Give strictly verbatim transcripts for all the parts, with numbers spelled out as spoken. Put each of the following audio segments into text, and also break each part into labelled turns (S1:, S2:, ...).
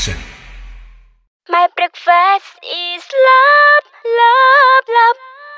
S1: action.
S2: My breakfast is love, love, love.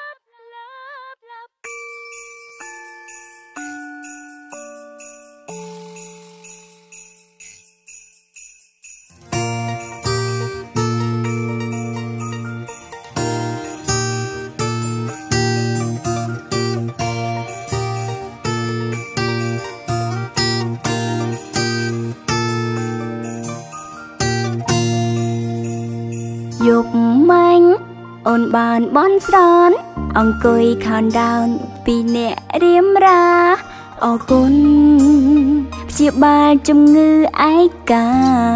S2: Dục manh ôn bàn bón sán ông cười khăn down vì nẹ riếm ra ở côn chia ba trong ngư ái ca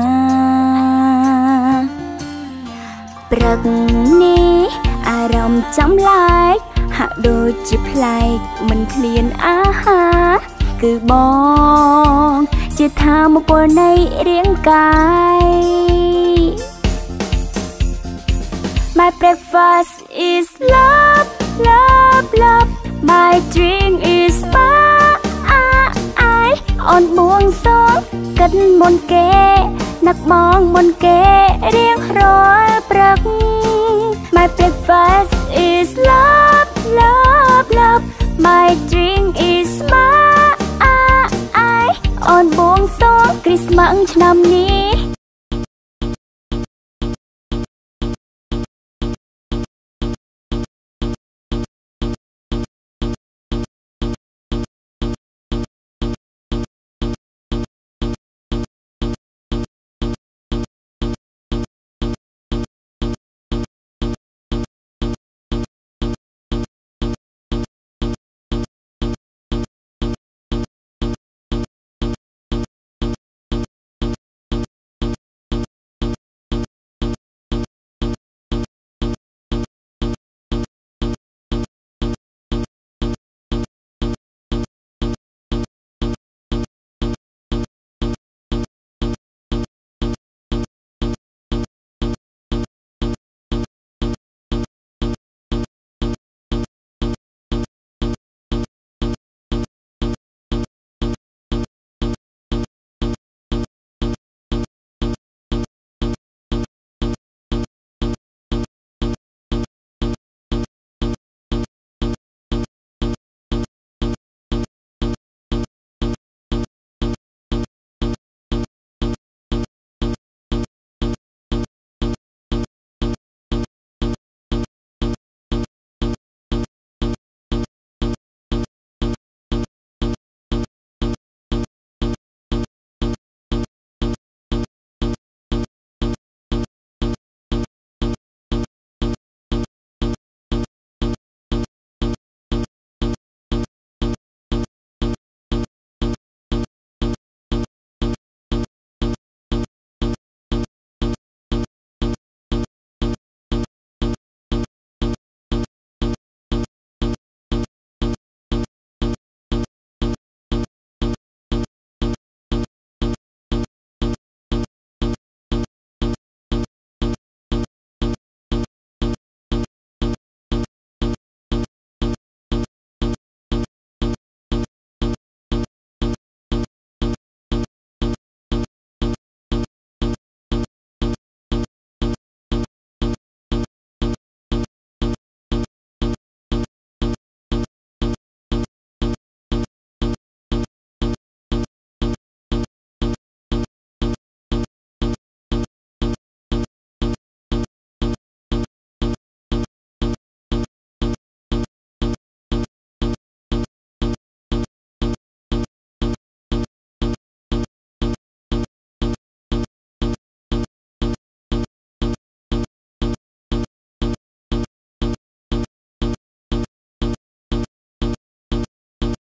S2: bật ní à rộng chấm lại hạ đôi chip lại mình liền á ha cứ bong chia tha một bữa nay riêng cay. My breakfast is love, love, love. My drink is ba ai on buông sóng cất môn kê nặc bong môn kê riêng rồi bật. My breakfast is love, love, love. My drink is ba ai on buông sóng Christmas năm ní